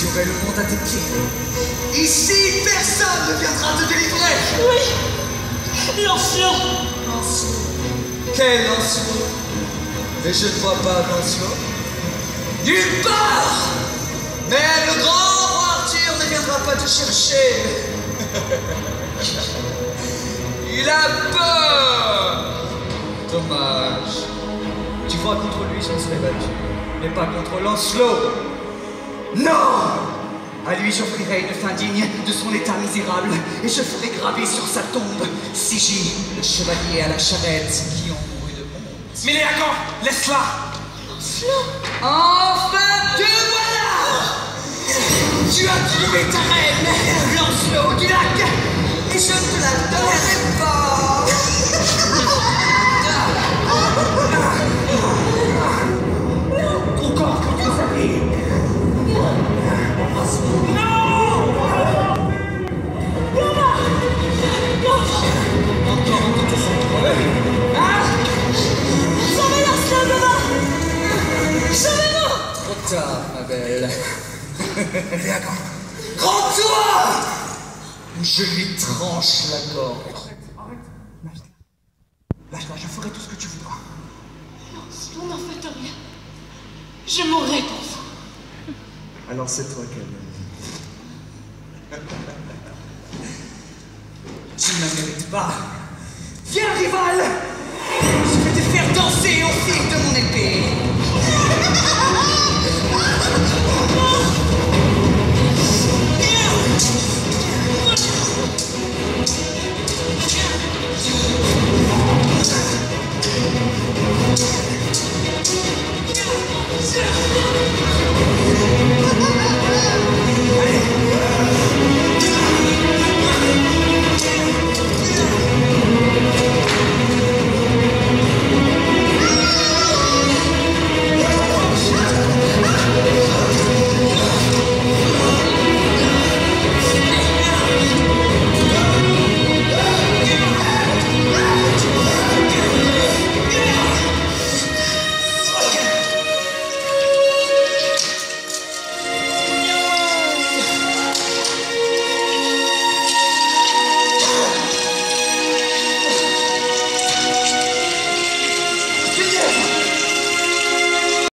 mets le monde à tes pieds. Ici, personne ne viendra te délivrer. Oui. Lancelot. Lancelot. Quel Lancelot? Mais je ne vois pas Lancelot. Nulle part. Même le grand roi Arthur ne viendra pas te chercher. Il a peur. Dommage. Tu vois, contre lui, je me serais battu. Mais pas contre Lancelot. Non! À lui, j'offrirai une fin digne de son état misérable, et je ferai graver sur sa tombe Sigil, le chevalier à la charrette qui ont mouru de honte. Méléagant, laisse-la! Enfin, te voilà! Tu as trouvé ta reine, Lancelot du lac, et je ne te la donnerai pas! Encore quelques années! Trop tard, ma belle. Léagant, rends-toi! Ou je lui tranche la gorge. Arrête. Lâche-la, je ferai tout ce que tu voudras. Lancelot, n'en faites rien. Je mourrai pour ça. Alors c'est toi qu'elle Tu ne la mérites pas. Viens, rival!